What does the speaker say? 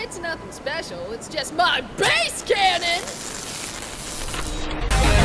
It's nothing special, it's just my base cannon!